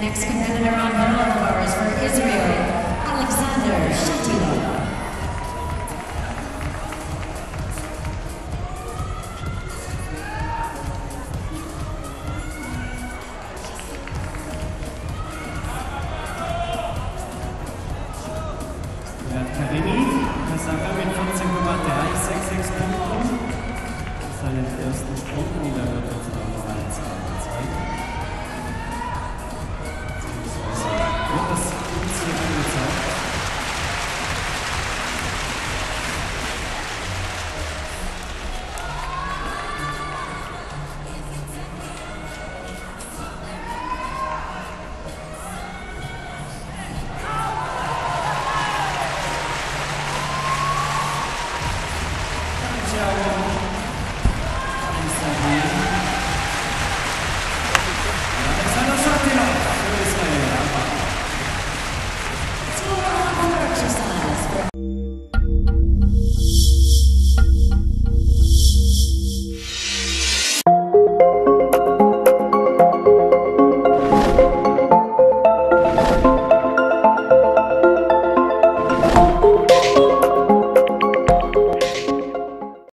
Next competitor on the bars for Israel, Alexander Shatila. Karimi Kasaka mit 14,366 Punkten. Seinen ersten Sprung in der wird jetzt noch 1 angezeigt. Beziehungsweise wird das uns hier angezeigt. Alexander Shatila für Israel.